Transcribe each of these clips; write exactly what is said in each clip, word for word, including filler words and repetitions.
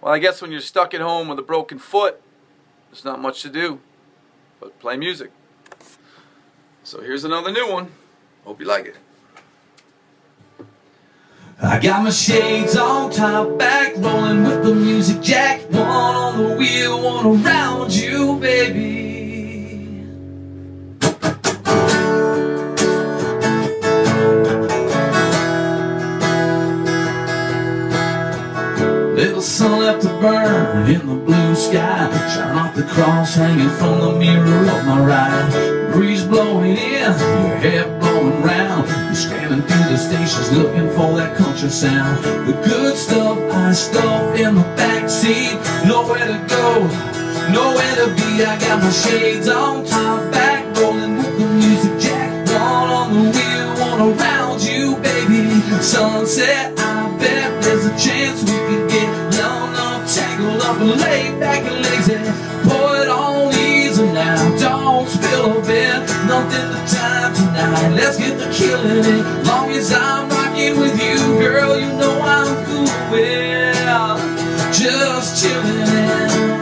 Well, I guess when you're stuck at home with a broken foot, there's not much to do but play music. So here's another new one. Hope you like it. I got my shades on, top back, rolling with the music jack. One on the wheel, one around you, baby. Little sun left to burn in the blue sky. Shine off the cross hanging from the mirror of my ride. Breeze blowing in, your hair blowing round. You're scanning through the stations looking for that country sound. The good stuff I stuff in the backseat. Nowhere to go, nowhere to be. I got my shades on, top back, rolling with the music jack. One on the wheel, one around you, baby. Sunset, I bet there's a chance we can get blown up, tangled up and laid back and lazy. Pour it on easy now, don't spill a bit. Nothing to time tonight, let's get to killing it. Long as I'm rocking with you, girl, you know I'm cool with just chilling it.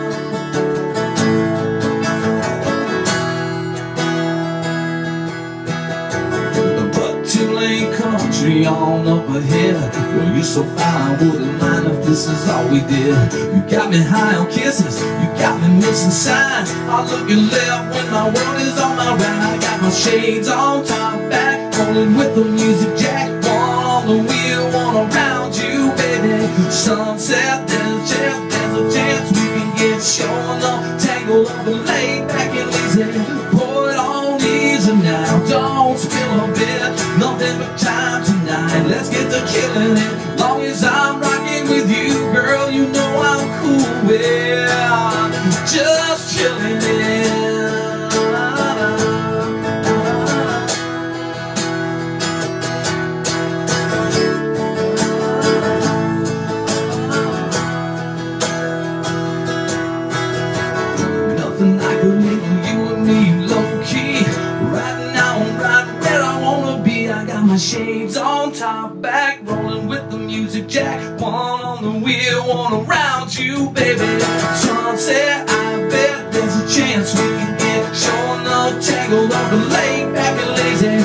Country on up ahead. Girl, you're so fine, I wouldn't mind if this is all we did. You got me high on kisses, you got me missing signs. I look and left when my world is on my right. I got my shades on, top back, rolling with the music jack. One on the wheel, one around you, baby. Sunset, there's a chance, there's a chance we can get showing up, tangled up and laid back and lazy. Pour it on easy now, don't spill a bit. Nothing but time tonight, let's get to killing it. Long as I'm rocking with you, girl, you know I'm cool with just chilling it. Nothing like a little you and me low-key. Right now I'm right where I wanna be. I got my shades on, top back, rolling with the music jack. One on the wheel, one around you, baby. Sunset, I bet there's a chance we can get showing up, tangled up and laid back and lazy.